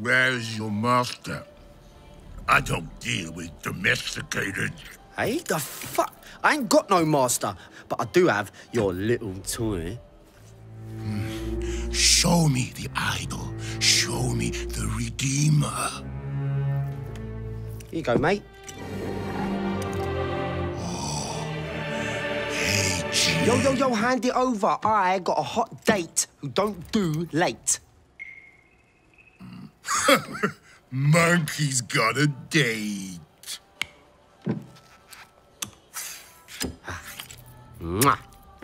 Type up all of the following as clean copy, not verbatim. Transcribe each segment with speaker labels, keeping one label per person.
Speaker 1: Where's your master? I don't deal with domesticated.
Speaker 2: Hey, the fuck? I ain't got no master, but I do have your little toy.
Speaker 1: Show me the idol. Show me the Redeemer.
Speaker 2: Here you go, mate.
Speaker 1: Hey, G.
Speaker 2: Yo, hand it over. I got a hot date who don't do late.
Speaker 1: Monkey's got a date.
Speaker 2: Mwah.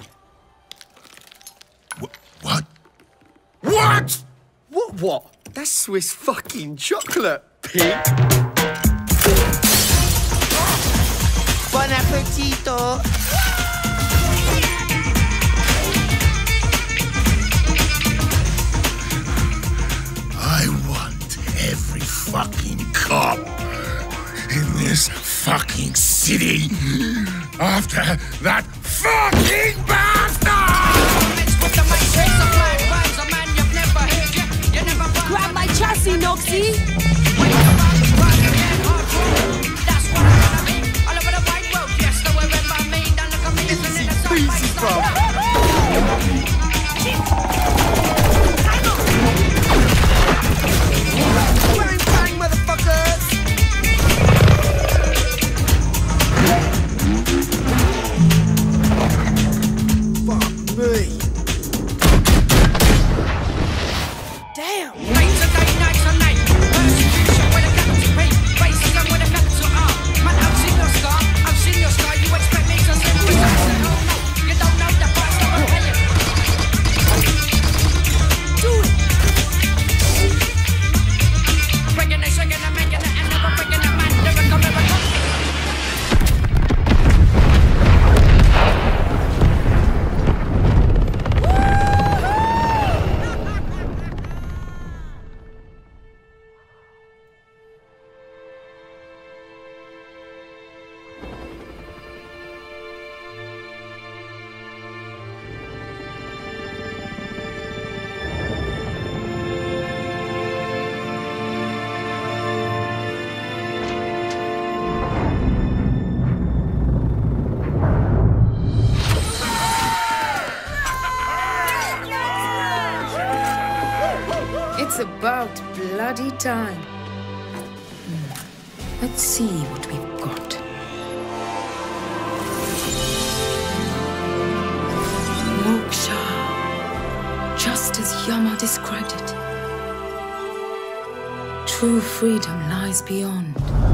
Speaker 1: What? What?
Speaker 2: What? That's Swiss fucking chocolate, pig. Bon appetito.
Speaker 1: I want every fucking cop in this fucking city after that fucking bastard!
Speaker 3: Grab my chassis, Noxie!
Speaker 2: Easy, bro. Bang, bang, motherfuckers! Fuck me.
Speaker 3: Damn!
Speaker 4: It's about bloody time. Let's see what we've got. Moksha. Just as Yama described it. True freedom lies beyond.